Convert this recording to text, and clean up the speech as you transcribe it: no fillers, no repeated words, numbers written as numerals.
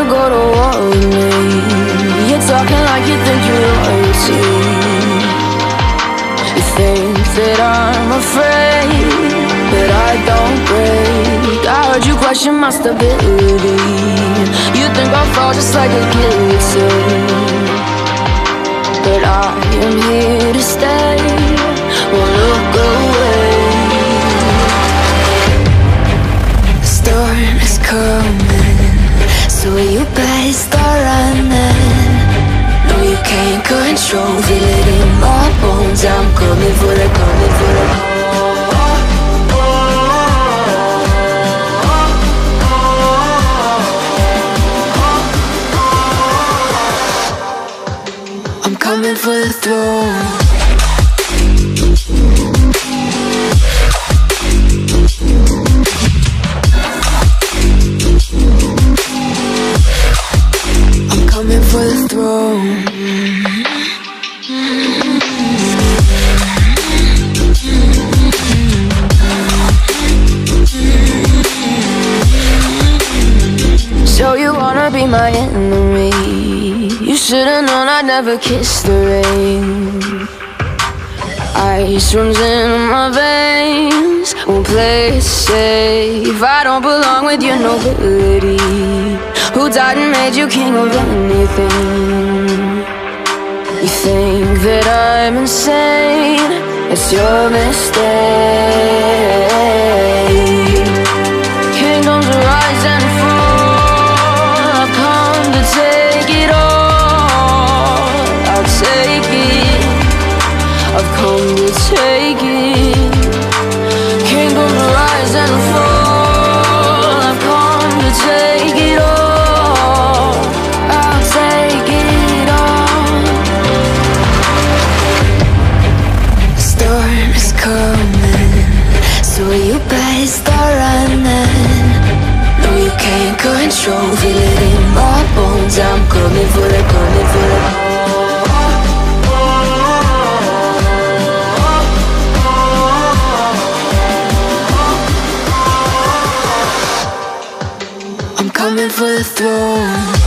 go to war with me. You're talking like you think you're royalty. You think that I'm afraid, but I don't break. I heard you question my stability. You think I'll fall just like a guillotine, but I am here to stay. Won't look away. The storm is coming, so you better start running. No, you can't control, feel it in my bones. I'm coming for the, coming for the. I'm coming for the throne. Coming for the throne. So you wanna be my enemy? You should've known I'd never kiss the rain. Ice runs in my veins, won't play it safe. I don't belong with your nobility. Who died and made you king of anything? You think that I'm insane? It's your mistake. Kingdoms rise and fall. I've come to take it all. I'll take it. I've come to take it. Kingdoms rise and fall. I've come to take it all. So you better start running. No, you can't control, feel it in my bones. I'm coming for the, coming for the. I'm coming for the throne.